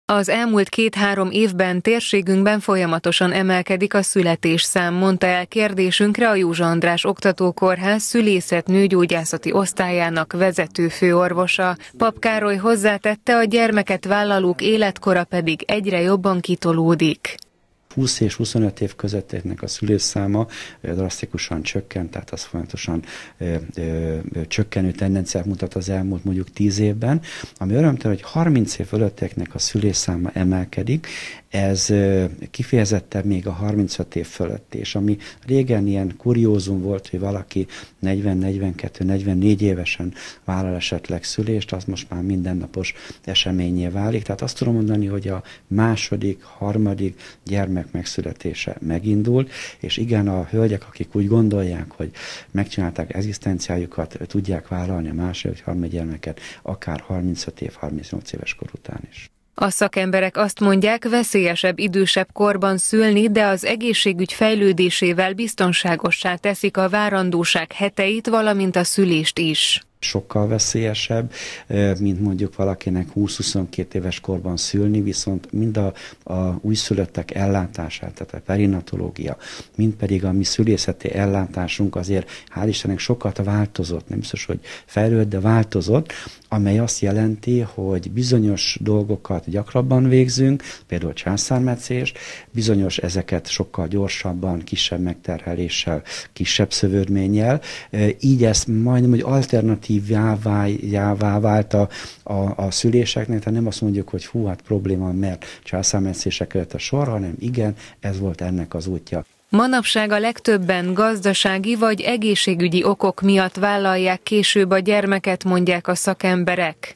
Az elmúlt 2-3 évben térségünkben folyamatosan emelkedik a születésszám, mondta el kérdésünkre a Józsa András Oktatókórház szülészet-nőgyógyászati osztályának vezető főorvosa. Pap Károly hozzátette, a gyermeket vállalók életkora pedig egyre jobban kitolódik. 20 és 25 év közöttieknek a szülésszáma drasztikusan csökkent, tehát az folyamatosan csökkenő tendenciát mutat az elmúlt mondjuk 10 évben, ami örömtelen, hogy 30 év fölöttieknek a szülésszáma emelkedik, ez kifejezetten még a 35 év fölött, és ami régen ilyen kuriózum volt, hogy valaki 40-42-44 évesen vállal esetleg szülést, az most már mindennapos eseményé válik. Tehát azt tudom mondani, hogy a második, harmadik gyermek megszületése megindult, és igen, a hölgyek, akik úgy gondolják, hogy megcsinálták egzisztenciájukat, tudják vállalni a második, harmadik gyermeket, akár 35 év, 38 éves kor után is. A szakemberek azt mondják, veszélyesebb idősebb korban szülni, de az egészségügy fejlődésével biztonságossá teszik a várandóság heteit, valamint a szülést is. Sokkal veszélyesebb, mint mondjuk valakinek 20-22 éves korban szülni, viszont mind a újszülöttek ellátását, tehát a perinatológia, mind pedig a mi szülészeti ellátásunk azért hál' Istennek sokat változott, nem biztos, hogy fejlődött, de változott, amely azt jelenti, hogy bizonyos dolgokat gyakrabban végzünk, például császármetszést, bizonyos ezeket sokkal gyorsabban, kisebb megterheléssel, kisebb szövődménnyel, így ezt majdnem, hogy alternatívjává vált a szüléseknek, tehát nem azt mondjuk, hogy hú, hát probléma, mert császármetszések előtt a sor, hanem igen, ez volt ennek az útja. Manapság a legtöbben gazdasági vagy egészségügyi okok miatt vállalják később a gyermeket, mondják a szakemberek.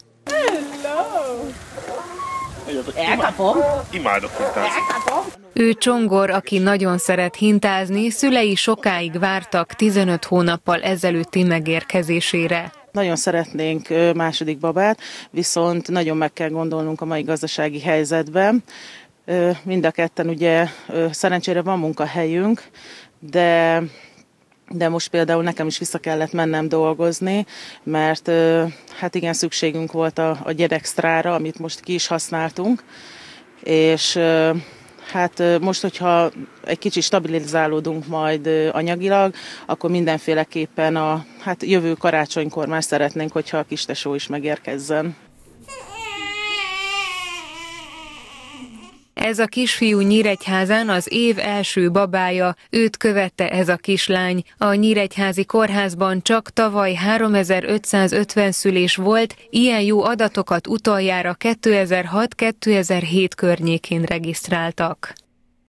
Elkapom. Imádok hintázni. Ő Csongor, aki nagyon szeret hintázni, szülei sokáig vártak 15 hónappal ezelőtti megérkezésére. Nagyon szeretnénk második babát, viszont nagyon meg kell gondolnunk a mai gazdasági helyzetben. Mind a ketten ugye szerencsére van munkahelyünk, de most például nekem is vissza kellett mennem dolgozni, mert hát igen, szükségünk volt a gyerextrára, amit most ki is használtunk, és hát most, hogyha egy kicsit stabilizálódunk majd anyagilag, akkor mindenféleképpen a jövő karácsonykor már szeretnénk, hogyha a kistesó is megérkezzen. Ez a kisfiú Nyíregyházán az év első babája, őt követte ez a kislány. A nyíregyházi kórházban csak tavaly 3550 szülés volt, ilyen jó adatokat utoljára 2006-2007 környékén regisztráltak.